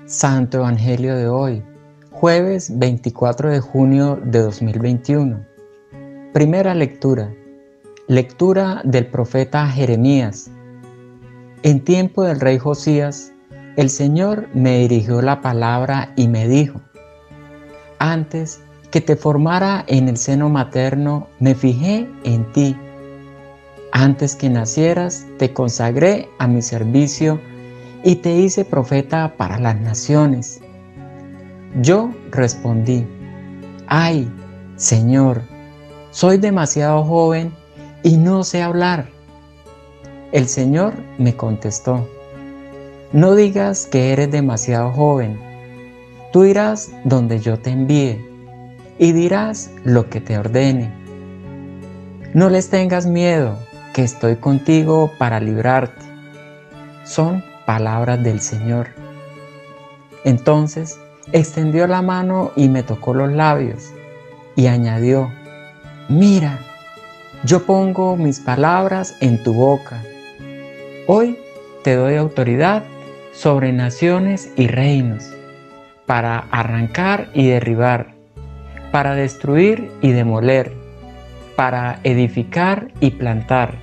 Santo Evangelio de hoy, jueves 24 de junio de 2021. Primera lectura. Lectura del profeta Jeremías. En tiempo del rey Josías, el Señor me dirigió la palabra y me dijo: Antes que te formara en el seno materno, me fijé en ti. Antes que nacieras, te consagré a mi servicio y te hice profeta para las naciones. Yo respondí: Ay, Señor, soy demasiado joven y no sé hablar. El Señor me contestó: No digas que eres demasiado joven. Tú irás donde yo te envíe y dirás lo que te ordene. No les tengas miedo, que estoy contigo para librarte. Son palabras del Señor. Entonces extendió la mano y me tocó los labios y añadió: Mira, yo pongo mis palabras en tu boca. Hoy te doy autoridad sobre naciones y reinos, para arrancar y derribar, para destruir y demoler, para edificar y plantar.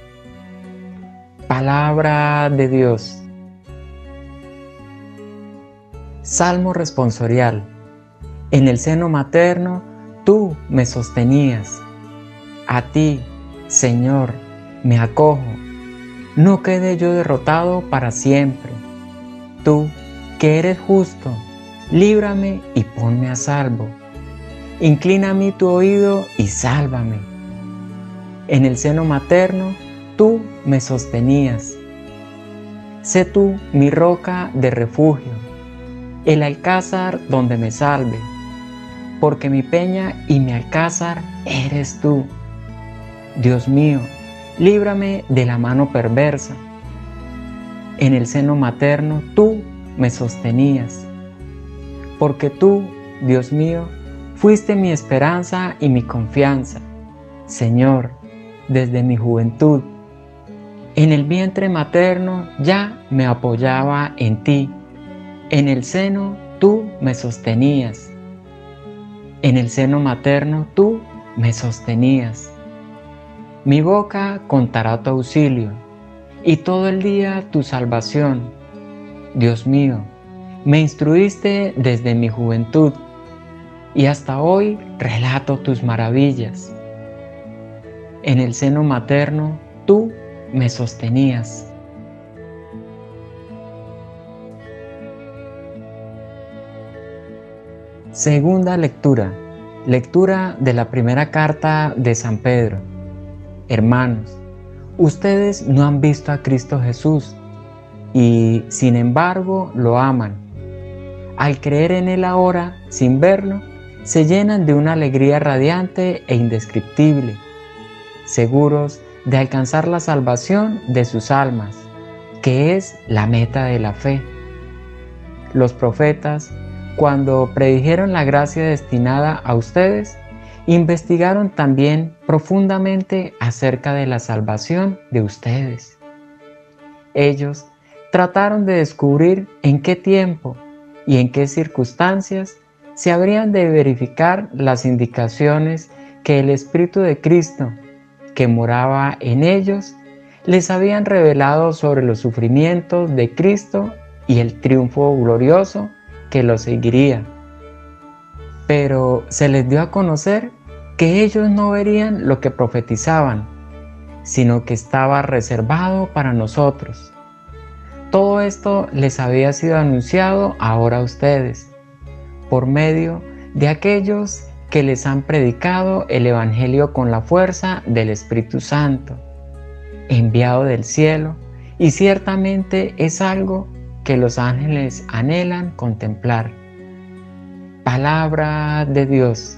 Palabra de Dios. Salmo responsorial. En el seno materno tú me sostenías. A ti, Señor, me acojo. No quede yo derrotado para siempre. Tú, que eres justo, líbrame y ponme a salvo. Inclina a mí tu oído y sálvame. En el seno materno tú me sostenías. Sé tú mi roca de refugio, el alcázar donde me salve, porque mi peña y mi alcázar eres tú. Dios mío, líbrame de la mano perversa. En el seno materno tú me sostenías, porque tú, Dios mío, fuiste mi esperanza y mi confianza, Señor, desde mi juventud. En el vientre materno ya me apoyaba en ti. En el seno tú me sostenías. En el seno materno tú me sostenías. Mi boca contará tu auxilio y todo el día tu salvación. Dios mío, me instruiste desde mi juventud y hasta hoy relato tus maravillas. En el seno materno tú me sostenías. Segunda lectura. Lectura de la primera carta de San Pedro. Hermanos, ustedes no han visto a Cristo Jesús y, sin embargo, lo aman. Al creer en Él ahora, sin verlo, se llenan de una alegría radiante e indescriptible, seguros de alcanzar la salvación de sus almas, que es la meta de la fe. Los profetas, cuando predijeron la gracia destinada a ustedes, investigaron también profundamente acerca de la salvación de ustedes. Ellos trataron de descubrir en qué tiempo y en qué circunstancias se habrían de verificar las indicaciones que el Espíritu de Cristo, que moraba en ellos, les habían revelado sobre los sufrimientos de Cristo y el triunfo glorioso que lo seguiría. Pero se les dio a conocer que ellos no verían lo que profetizaban, sino que estaba reservado para nosotros. Todo esto les había sido anunciado ahora a ustedes, por medio de aquellos que les han predicado el Evangelio con la fuerza del Espíritu Santo, enviado del cielo, y ciertamente es algo que los ángeles anhelan contemplar. Palabra de Dios.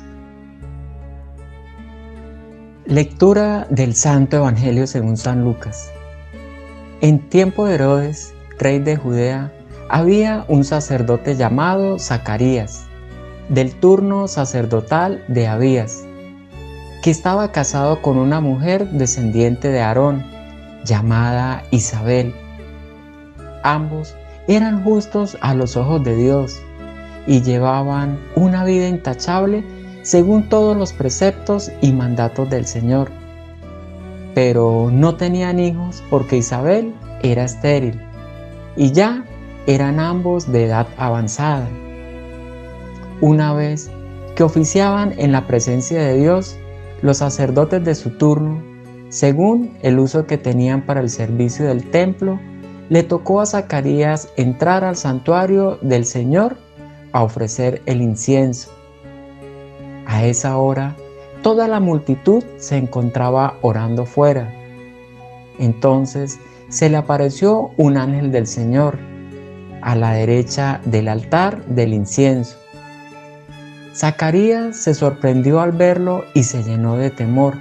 Lectura del Santo Evangelio según San Lucas. En tiempo de Herodes, rey de Judea, había un sacerdote llamado Zacarías, del turno sacerdotal de Abías, que estaba casado con una mujer descendiente de Aarón, llamada Isabel. Ambos eran justos a los ojos de Dios y llevaban una vida intachable según todos los preceptos y mandatos del Señor. Pero no tenían hijos porque Isabel era estéril y ya eran ambos de edad avanzada. Una vez que oficiaban en la presencia de Dios, los sacerdotes de su turno, según el uso que tenían para el servicio del templo, le tocó a Zacarías entrar al santuario del Señor a ofrecer el incienso. A esa hora, toda la multitud se encontraba orando fuera. Entonces se le apareció un ángel del Señor a la derecha del altar del incienso. Zacarías se sorprendió al verlo y se llenó de temor.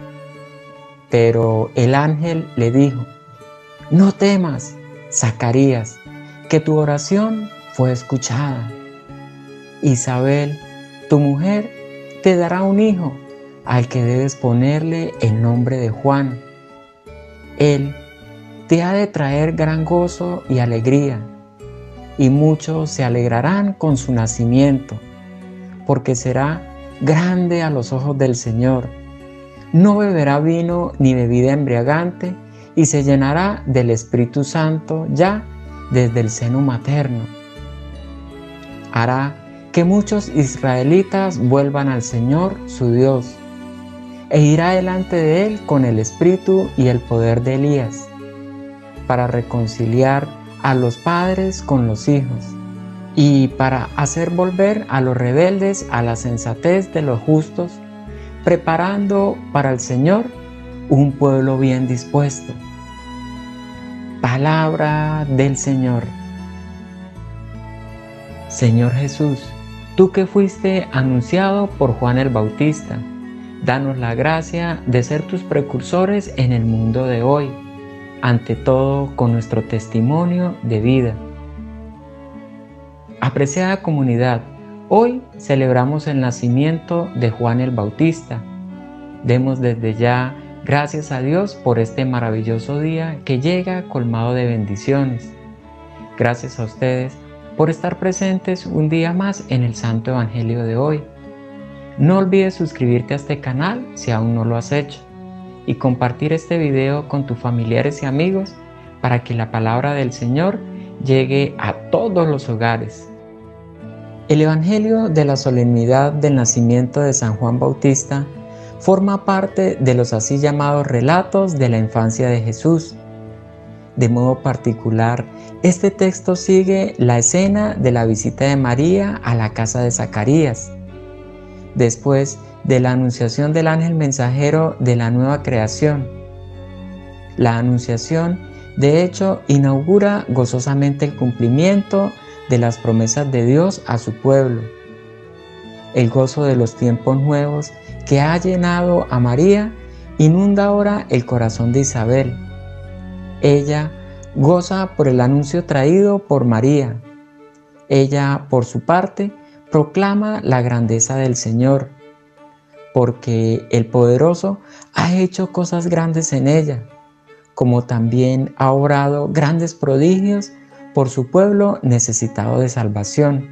Pero el ángel le dijo: «No temas, Zacarías, que tu oración fue escuchada. Isabel, tu mujer, te dará un hijo al que debes ponerle el nombre de Juan. Él te ha de traer gran gozo y alegría, y muchos se alegrarán con su nacimiento, porque será grande a los ojos del Señor. No beberá vino ni bebida embriagante, y se llenará del Espíritu Santo ya desde el seno materno. Hará que muchos israelitas vuelvan al Señor su Dios, e irá delante de Él con el espíritu y el poder de Elías, para reconciliar a los padres con los hijos, y para hacer volver a los rebeldes a la sensatez de los justos, preparando para el Señor un pueblo bien dispuesto». Palabra del Señor. Señor Jesús, tú que fuiste anunciado por Juan el Bautista, danos la gracia de ser tus precursores en el mundo de hoy, ante todo con nuestro testimonio de vida. Apreciada comunidad, hoy celebramos el nacimiento de Juan el Bautista. Demos desde ya gracias a Dios por este maravilloso día que llega colmado de bendiciones. Gracias a ustedes por estar presentes un día más en el Santo Evangelio de hoy. No olvides suscribirte a este canal si aún no lo has hecho y compartir este video con tus familiares y amigos para que la palabra del Señor llegue a todos los hogares. El Evangelio de la solemnidad del nacimiento de San Juan Bautista forma parte de los así llamados relatos de la infancia de Jesús. De modo particular, este texto sigue la escena de la visita de María a la casa de Zacarías, después de la anunciación del ángel mensajero de la nueva creación. La anunciación, de hecho, inaugura gozosamente el cumplimiento de las promesas de Dios a su pueblo. El gozo de los tiempos nuevos que ha llenado a María inunda ahora el corazón de Isabel. Ella goza por el anuncio traído por María. Ella, por su parte, proclama la grandeza del Señor, porque el Poderoso ha hecho cosas grandes en ella, como también ha obrado grandes prodigios por su pueblo necesitado de salvación.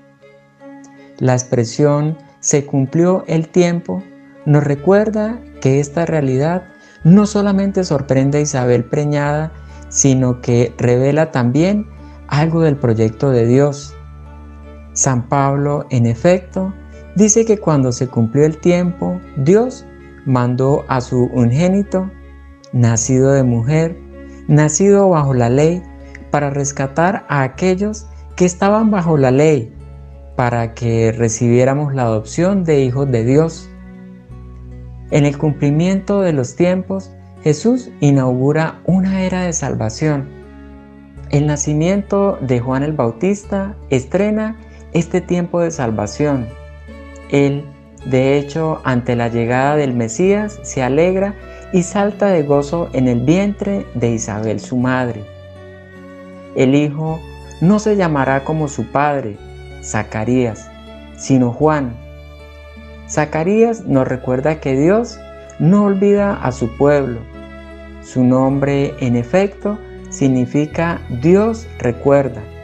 La expresión «se cumplió el tiempo» nos recuerda que esta realidad no solamente sorprende a Isabel preñada, sino que revela también algo del proyecto de Dios. San Pablo, en efecto, dice que cuando se cumplió el tiempo, Dios mandó a su unigénito, nacido de mujer, nacido bajo la ley, para rescatar a aquellos que estaban bajo la ley, para que recibiéramos la adopción de hijos de Dios. En el cumplimiento de los tiempos, Jesús inaugura una era de salvación. El nacimiento de Juan el Bautista estrena este tiempo de salvación. Él, de hecho, ante la llegada del Mesías, se alegra y salta de gozo en el vientre de Isabel, su madre. El Hijo no se llamará como su padre, Zacarías, sino Juan. Zacarías nos recuerda que Dios no olvida a su pueblo. Su nombre, en efecto, significa Dios recuerda.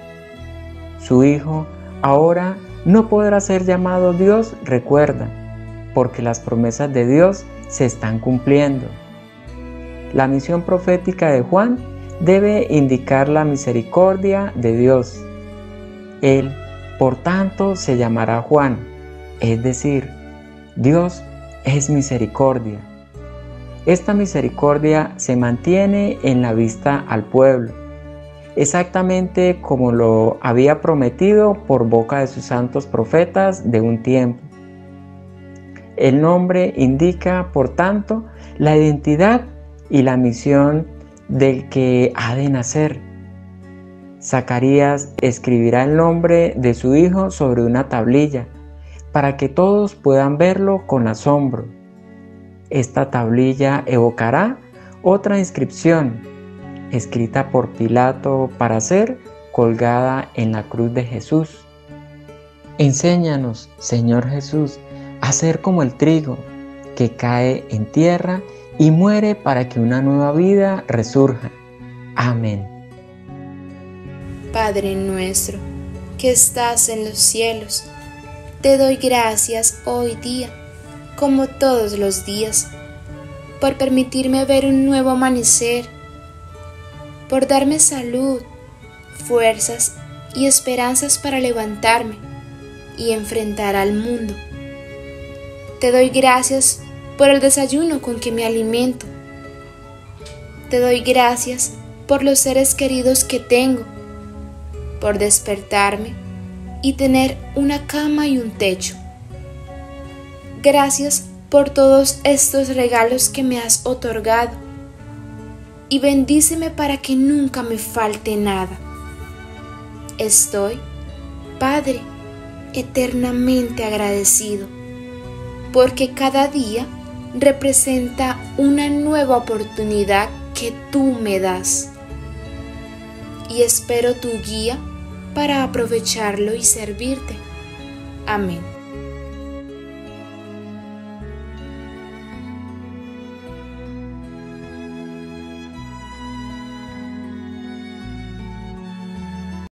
su hijo, ahora no podrá ser llamado Dios, recuerda, porque las promesas de Dios se están cumpliendo. La misión profética de Juan debe indicar la misericordia de Dios. Él, por tanto, se llamará Juan, es decir, Dios es misericordia. Esta misericordia se mantiene en la vista al pueblo, exactamente como lo había prometido por boca de sus santos profetas de un tiempo. El nombre indica, por tanto, la identidad y la misión del que ha de nacer. Zacarías escribirá el nombre de su hijo sobre una tablilla, para que todos puedan verlo con asombro. Esta tablilla evocará otra inscripción, escrita por Pilato para ser colgada en la cruz de Jesús. Enséñanos, Señor Jesús, a ser como el trigo, que cae en tierra y muere para que una nueva vida resurja. Amén. Padre nuestro, que estás en los cielos, te doy gracias hoy día, como todos los días, por permitirme ver un nuevo amanecer, por darme salud, fuerzas y esperanzas para levantarme y enfrentar al mundo. Te doy gracias por el desayuno con que me alimento. Te doy gracias por los seres queridos que tengo, por despertarme y tener una cama y un techo. Gracias por todos estos regalos que me has otorgado y bendíceme para que nunca me falte nada. Estoy, Padre, eternamente agradecido, porque cada día representa una nueva oportunidad que tú me das. Y espero tu guía para aprovecharlo y servirte. Amén.